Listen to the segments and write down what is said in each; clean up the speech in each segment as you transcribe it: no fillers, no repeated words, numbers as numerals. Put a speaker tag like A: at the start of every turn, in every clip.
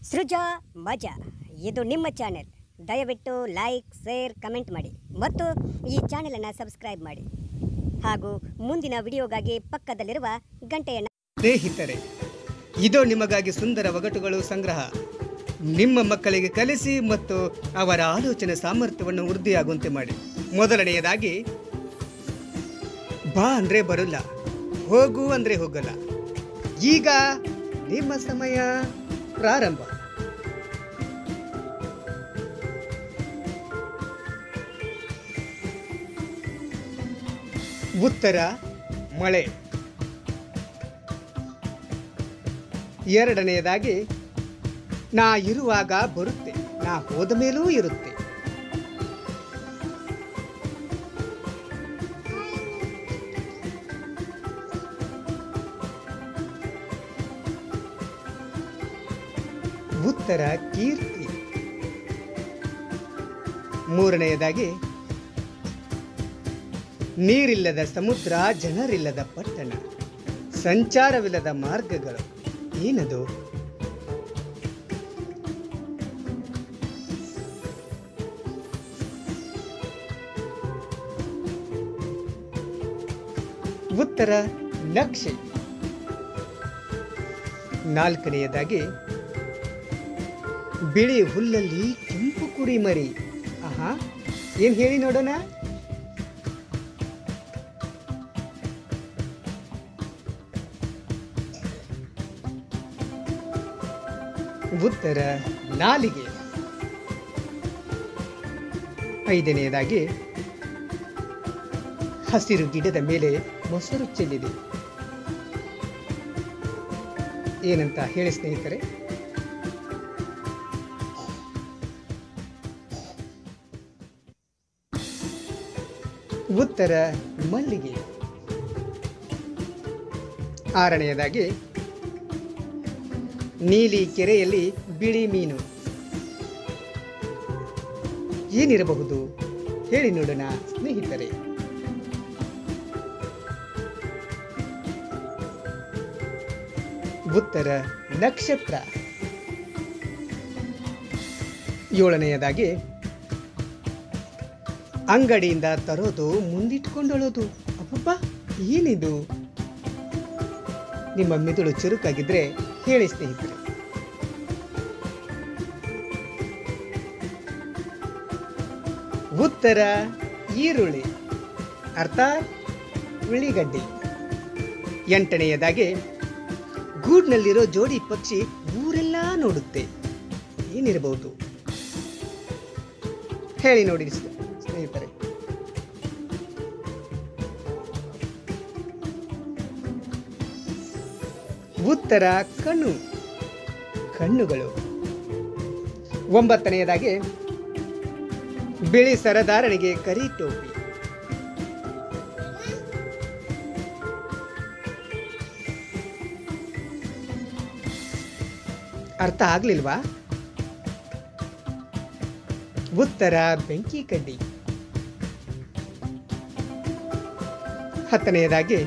A: ಸೃಜಾ ಮಜಾ ಇದು ನಿಮ್ಮ ಚಾನೆಲ್. ದಯವಿಟ್ಟು ಲೈಕ್, ಶೇರ್, ಕಮೆಂಟ್ ಮಾಡಿ ಮತ್ತು ಈ ಚಾನೆಲನ್ನು ಸಬ್ಸ್ಕ್ರೈಬ್ ಮಾಡಿ ಹಾಗೂ ಮುಂದಿನ ವಿಡಿಯೋಗಾಗಿ ಪಕ್ಕದಲ್ಲಿರುವ ಗಂಟೆಯನ್ನು.
B: ಸ್ನೇಹಿತರೆ, ಇದು ನಿಮಗಾಗಿ ಸುಂದರ ಒಗಟುಗಳು ಸಂಗ್ರಹ. ನಿಮ್ಮ ಮಕ್ಕಳಿಗೆ ಕಲಿಸಿ ಮತ್ತು ಅವರ ಆಲೋಚನೆ ಸಾಮರ್ಥ್ಯವನ್ನು ವೃದ್ಧಿಯಾಗುವಂತೆ ಮಾಡಿ. ಮೊದಲನೆಯದಾಗಿ, ಬಾ ಅಂದರೆ ಬರಲ್ಲ, ಹೋಗು ಅಂದರೆ ಹೋಗಲ್ಲ. ಈಗ ನಿಮ್ಮ ಸಮಯ ಪ್ರಾರಂಭ. ಉತ್ತರ ಮಳೆ. ಎರಡನೆಯದಾಗಿ, ನಾ ಇರುವಾಗ ಬರುತ್ತೆ, ನಾ ಹೋದ ಮೇಲೂ ಇರುತ್ತೆ. ಉತ್ತರ ಕೀರ್ತಿ. ಮೂರನೆಯದಾಗಿ, ನೀರಿಲ್ಲದ ಸಮುದ್ರ, ಜನರಿಲ್ಲದ ಪಟ್ಟಣ, ಸಂಚಾರವಿಲ್ಲದ ಮಾರ್ಗಗಳು. ಏನದು? ಉತ್ತರ ನಕ್ಷೆ. ನಾಲ್ಕನೆಯದಾಗಿ, ಬಿಳಿ ಹುಲ್ಲಲ್ಲಿ ಕೆಂಪು ಕುರಿಮರಿ. ಆಹಾ, ಏನ್ ಹೇಳಿ ನೋಡೋಣ? ಉತ್ತರ ನಾಲಿಗೆ. ಐದನೆಯದಾಗಿ, ಹಸಿರು ಗಿಡದ ಮೇಲೆ ಮೊಸರು ಚೆಲ್ಲಿದೆ. ಏನಂತ ಹೇಳಿ ಸ್ನೇಹಿತರೆ? ಉತ್ತರ ಮಲ್ಲಿಗೆ. ಆರನೆಯದಾಗಿ, ನೀಲಿ ಕೆರೆಯಲ್ಲಿ ಬಿಳಿ ಮೀನು. ಏನಿರಬಹುದು ಹೇಳಿ ನೋಡೋಣ ಸ್ನೇಹಿತರೆ? ಉತ್ತರ ನಕ್ಷತ್ರ. ಏಳನೆಯದಾಗಿ, ಅಂಗಡಿಯಿಂದ ತರೋದು ಮುಂದಿಟ್ಕೊಂಡೊಳೋದು. ಅಪ್ಪಪ್ಪ, ಏನಿದು? ನಿಮ್ಮ ಮೆದುಳು ಚುರುಕಾಗಿದ್ರೆ ಹೇಳಿ ಸ್ನೇಹಿತರೆ. ಉತ್ತರ ಈರುಳ್ಳಿ, ಅರ್ಥಾತ್ ಉಳ್ಳಿಗಡ್ಡೆ. ಎಂಟನೆಯದಾಗಿ, ಗೂಡ್ನಲ್ಲಿರೋ ಜೋಡಿ ಪಕ್ಷಿ ಊರೆಲ್ಲ ನೋಡುತ್ತೆ. ಏನಿರಬಹುದು ಹೇಳಿ ನೋಡಿ ಸ್ನೇಹಿತರೆ? ಉತ್ತರ ಕಣ್ಣು, ಕಣ್ಣುಗಳು. ಒಂಬತ್ತನೆಯದಾಗಿ, ಬಿಳಿ ಸರದಾರನಿಗೆ ಕರಿ ಟೋಪಿ. ಅರ್ಥ ಆಗ್ಲಿಲ್ವಾ? ಉತ್ತರ ಬೆಂಕಿ ಕಡ್ಡಿ. ಹತ್ತನೆಯದಾಗಿ,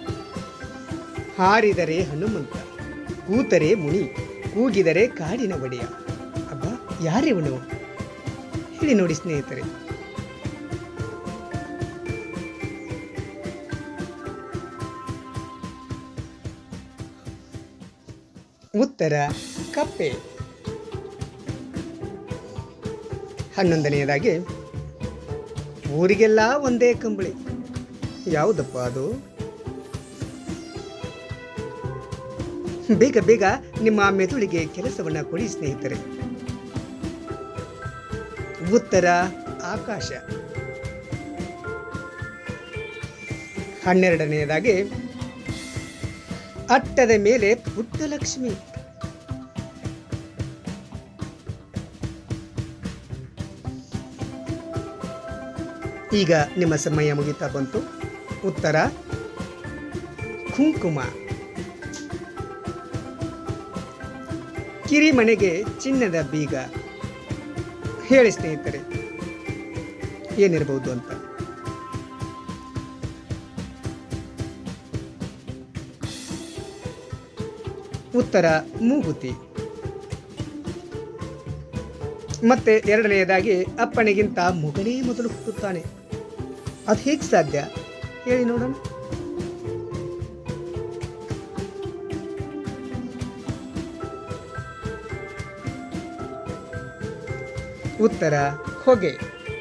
B: ಹಾರಿದರೆ ಹನುಮಂತ, ಕೂತರೆ ಮುನಿ, ಕೂಗಿದರೆ ಕಾಡಿನ ಒಡೆಯ. ಅಬ್ಬ, ಯಾರಿವನು ಹೇಳಿ ನೋಡಿ ಸ್ನೇಹಿತರೆ? ಉತ್ತರ ಕಪ್ಪೆ. ಹನ್ನೊಂದನೆಯದಾಗಿ, ಊರಿಗೆಲ್ಲ ಒಂದೇ ಕಂಬಳಿ. ಯಾವುದಪ್ಪ ಅದು? ಬೇಗ ಬೇಗ ನಿಮ್ಮ ಮೆದುಳಿಗೆ ಕೆಲಸವನ್ನ ಕೊಡಿ ಸ್ನೇಹಿತರೆ. ಉತ್ತರ ಆಕಾಶ. ಹನ್ನೆರಡನೆಯದಾಗಿ, ಅಟ್ಟದ ಮೇಲೆ ಪುಟ್ಟ ಲಕ್ಷ್ಮಿ. ಈಗ ನಿಮ್ಮ ಸಮಯ ಮುಗಿತಾ ಬಂತು. ಉತ್ತರ ಕುಂಕುಮ. ಕಿರಿಮನೆಗೆ ಚಿನ್ನದ ಬೀಗ. ಹೇಳಿ ಸ್ನೇಹಿತರೆ, ಏನಿರಬಹುದು ಅಂತ? ಉತ್ತರ ಮೂಗುತಿ. ಮತ್ತೆ ಎರಡನೆಯದಾಗಿ ಅಪ್ಪನಿಗಿಂತ ಮಗನೇ ಮೊದಲು ಹುಟ್ಟುತ್ತಾನೆ. ಅದು ಹೇಗೆ ಸಾಧ್ಯ ಹೇಳಿ ನೋಡೋಣ. ಉತ್ತರ ಹೊಗೆ.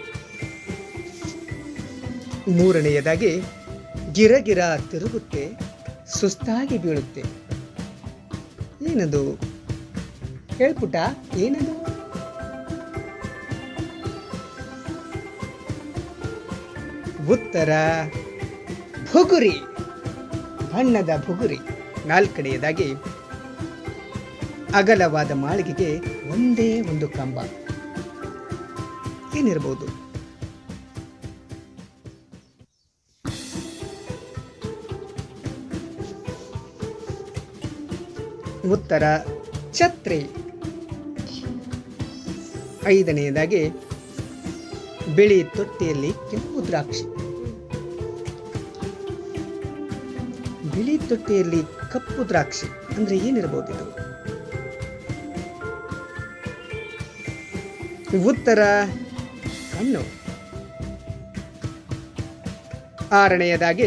B: ಮೂರನೆಯದಾಗಿ ಗಿರಗಿರ ತಿರುಗುತ್ತೆ, ಸುಸ್ತಾಗಿ ಬೀಳುತ್ತೆ. ಏನದು ಹೇಳ್ಪುಟ, ಏನದು? ಉತ್ತರ ಬುಗುರಿ, ಬಣ್ಣದ ಬುಗುರಿ. ನಾಲ್ಕನೆಯದಾಗಿ ಅಗಲವಾದ ಮಾಳಿಗೆಗೆ ಒಂದೇ ಒಂದು ಕಂಬ. ಏನಿರಬಹುದು? ಉತ್ತರ ಛತ್ರಿ. ಐದನೆಯದಾಗಿ ಬಿಳಿ ತೊಟ್ಟಿಯಲ್ಲಿ ಕೆಂಪು ದ್ರಾಕ್ಷಿ. ಬಿಳಿ ತೊಟ್ಟಿಯಲ್ಲಿ ಕಪ್ಪು ದ್ರಾಕ್ಷಿ ಅಂದ್ರೆ ಏನಿರಬಹುದು ಇದು? ಉತ್ತರ ಕಣ್ಣು. ಆರನೆಯದಾಗಿ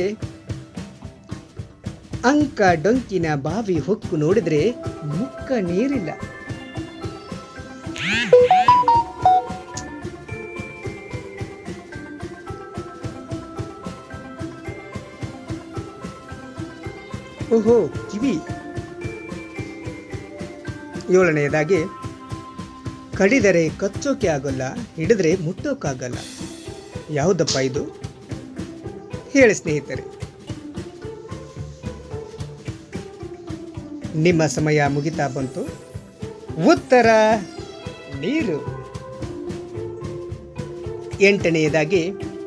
B: ಅಂಕ ಡೊಂಕಿನ ಬಾವಿ ಹೊಕ್ಕು ನೋಡಿದ್ರೆ ಮುಕ್ಕ ನೀರಿಲ್ಲ. ಓಹೋ, ಕಿವಿ. ಏಳನೆಯದಾಗಿ ಕಡಿದರೆ ಕಚ್ಚೋಕೆ ಆಗೋಲ್ಲ, ಹಿಡಿದ್ರೆ ಮುಟ್ಟೋಕ್ಕಾಗಲ್ಲ. ಯಾವುದಪ್ಪ ಇದು ಹೇಳಿ ಸ್ನೇಹಿತರೆ. ನಿಮ್ಮ ಸಮಯ ಮುಗಿತಾ ಬಂತು. ಉತ್ತರ ನೀರು. ಎಂಟನೆಯದಾಗಿ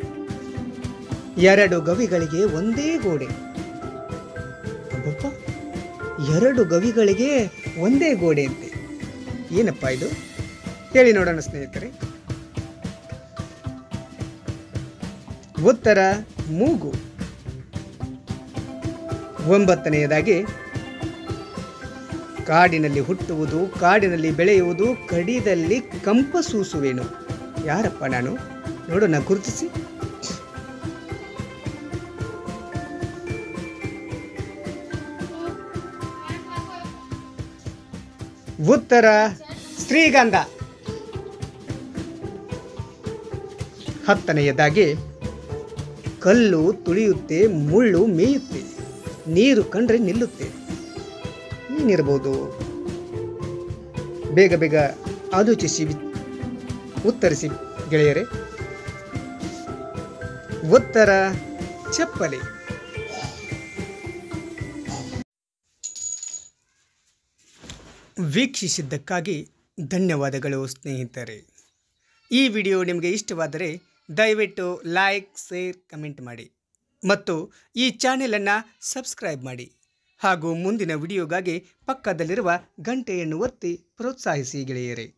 B: ಎರಡು ಗವಿಗಳಿಗೆ ಒಂದೇ ಗೋಡೆ. ಅಬ್ಬಪ್ಪ, ಎರಡು ಗವಿಗಳಿಗೆ ಒಂದೇ ಗೋಡೆ ಅಂತೆ. ಏನಪ್ಪ ಇದು ಹೇಳಿ ನೋಡೋಣ ಸ್ನೇಹಿತರೆ. ಉತ್ತರ ಮೂಗು. ಒಂಬತ್ತನೆಯದಾಗಿ ಕಾಡಿನಲ್ಲಿ ಹುಟ್ಟುವುದು, ಕಾಡಿನಲ್ಲಿ ಬೆಳೆಯುವುದು, ಕಡಿದಲ್ಲಿ ಕಂಪ ಸೂಸುವೇನು. ಯಾರಪ್ಪ ನಾನು? ನೋಡೋಣ, ಗುರುತಿಸಿ. ಉತ್ತರ ಶ್ರೀಗಂಧ. ಹತ್ತನೆಯದಾಗಿ ಕಲ್ಲು ತುಳಿಯುತ್ತೆ, ಮುಳ್ಳು ಮೇಯುತ್ತೆ, ನೀರು ಕಂಡ್ರೆ ನಿಲ್ಲುತ್ತೆ. ಏನಿರಬಹುದು? ಬೇಗ ಬೇಗ ಆಲೋಚಿಸಿ ಉತ್ತರಿಸಿ ಗೆಳೆಯರೇ. ಉತ್ತರ ಚಪ್ಪಲಿ. ವೀಕ್ಷಿಸಿದ್ದಕ್ಕಾಗಿ ಧನ್ಯವಾದಗಳು ಸ್ನೇಹಿತರೆ. ಈ ವಿಡಿಯೋ ನಿಮಗೆ ಇಷ್ಟವಾದರೆ ದಯವಿಟ್ಟು ಲೈಕ್, ಶೇರ್, ಕಮೆಂಟ್ ಮಾಡಿ ಮತ್ತು ಈ ಚಾನೆಲನ್ನು ಸಬ್ಸ್ಕ್ರೈಬ್ ಮಾಡಿ. ಹಾಗೂ ಮುಂದಿನ ವಿಡಿಯೋಗಾಗಿ ಪಕ್ಕದಲ್ಲಿರುವ ಗಂಟೆಯನ್ನು ಒತ್ತಿ ಪ್ರೋತ್ಸಾಹಿಸಿ ಗೆಳೆಯರೇ.